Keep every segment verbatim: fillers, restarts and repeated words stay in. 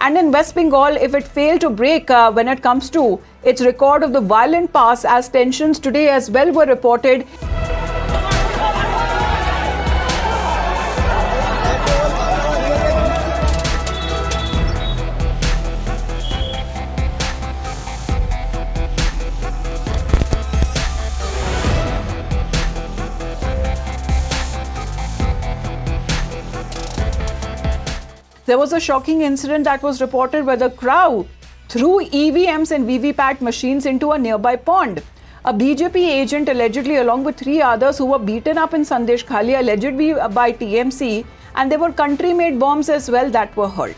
And in West Bengal, if it failed to break uh, when it comes to its record of the violent past, as tensions today as well were reported. There was a shocking incident that was reported where the crowd threw E V Ms and V V P A T machines into a nearby pond. A B J P agent allegedly, along with three others who were beaten up in Sandesh Khali, allegedly by T M C, and there were country-made bombs as well that were hurled.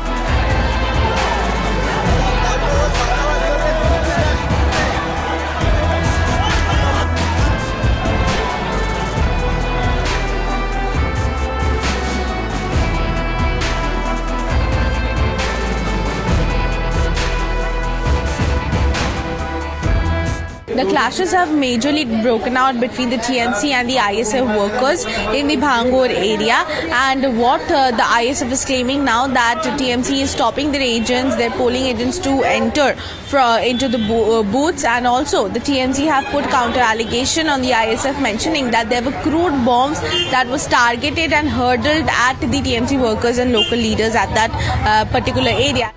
The clashes have majorly broken out between the T M C and the I S F workers in the Bhangur area, and what uh, the I S F is claiming now that T M C is stopping their agents, their polling agents to enter from, into the bo uh, booths, and also the T M C have put counter allegation on the I S F mentioning that there were crude bombs that was targeted and hurled at the T M C workers and local leaders at that uh, particular area.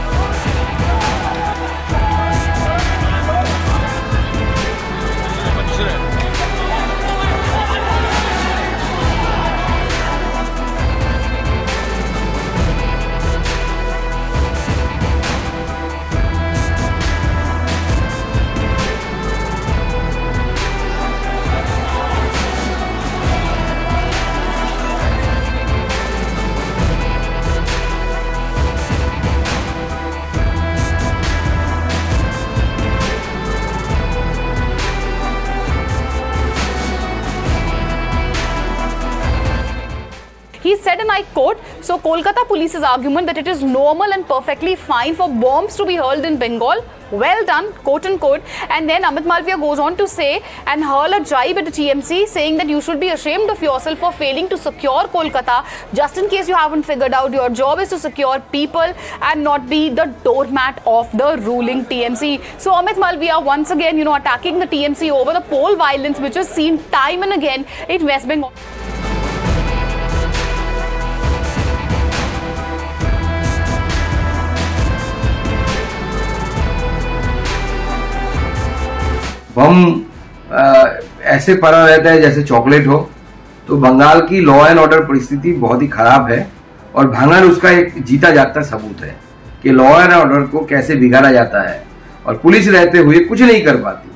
He said, and I quote, so Kolkata police's argument that it is normal and perfectly fine for bombs to be hurled in Bengal, well done, quote unquote. And then Amit Malviya goes on to say and hurl a jibe at the T M C, saying that you should be ashamed of yourself for failing to secure Kolkata. Just in case you haven't figured out, your job is to secure people and not be the doormat of the ruling T M C. So Amit Malviya once again, you know, attacking the T M C over the poll violence, which is seen time and again in West Bengal. बम ऐसे पड़ा रहता है जैसे chocolate हो। तो बंगाल की law and order परिस्थिति बहुत ही खराब है और भांगड़ उसका एक जीता जागता सबूत है कि लॉ एंड ऑर्डर को कैसे बिगाड़ा जाता है और पुलिस रहते हुए कुछ नहीं कर पाती।